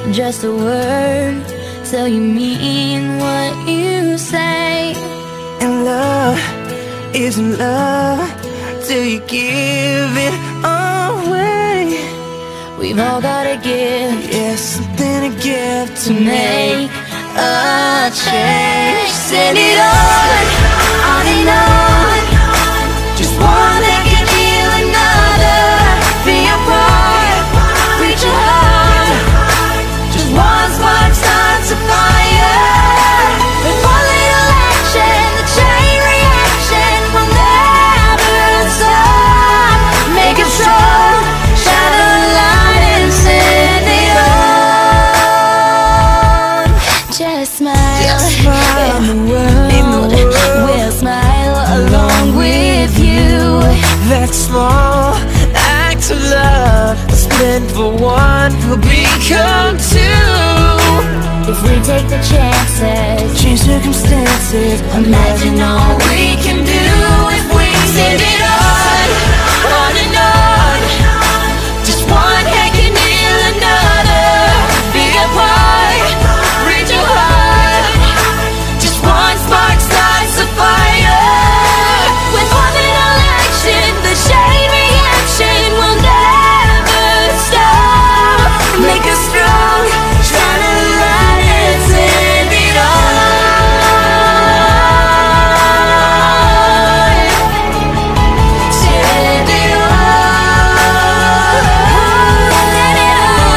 just a word till you mean what you say. And love isn't love till you give it away. We've all got a gift, yeah, something to give to make a change. Send it on and on. Just one that can heal another. Be a part, reach a heart. Just one spark starts a fire. With one little action, the chain reaction will never stop. Make it strong, shine a light and send it on. Just smile, and the world will smile along with you. that small act of love that's meant for one will become two. If we take the chances, Change circumstances, imagine all we can do if we send it on and on. Just one hand can heal another. Be a part, reach a heart. Just one spark starts a fire. With one little action, the chain reaction will never stop. Make us strong, shine a light and send it on. Send it on. Send it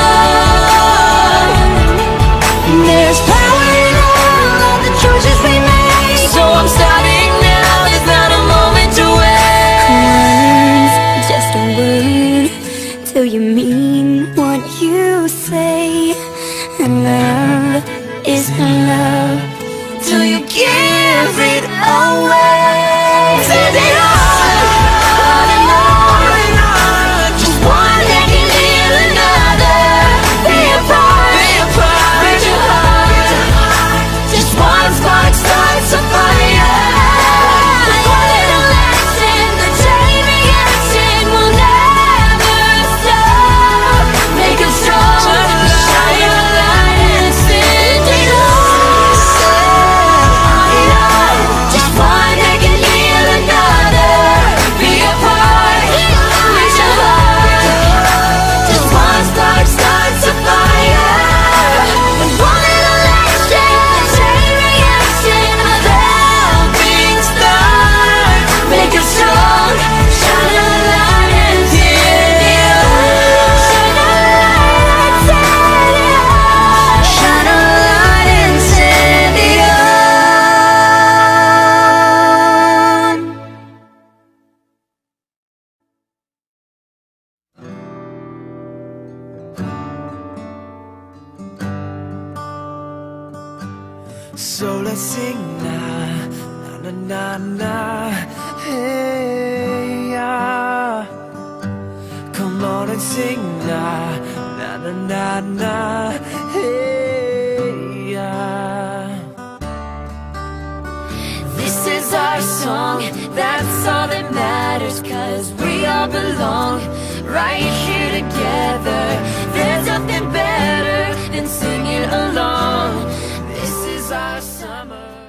on. There's power in all of the choices we make. So I'm starting now, there's not a moment to wait. Just a word till you mean what you say. And love is love till you give it away. Send it on and on. Just one that can heal another. Be a part, reach a heart. Just one spark starts a fire. With one little action, the chain reaction will never stop. Make us strong, shine your light and send it on. Just one that can heal another. Be a part, reach a heart. Just one spark starts a fire. With one little action, the chain reaction of helping start. Make us strong, shine a light and send it on. Shine a light and send it on. So let's sing na na na na, hey yeah. Come on and sing na na na na na, hey yeah. This is our song, that's all that matters. 'Cause we all belong right here together. There's nothing better than singing along. This is our summer.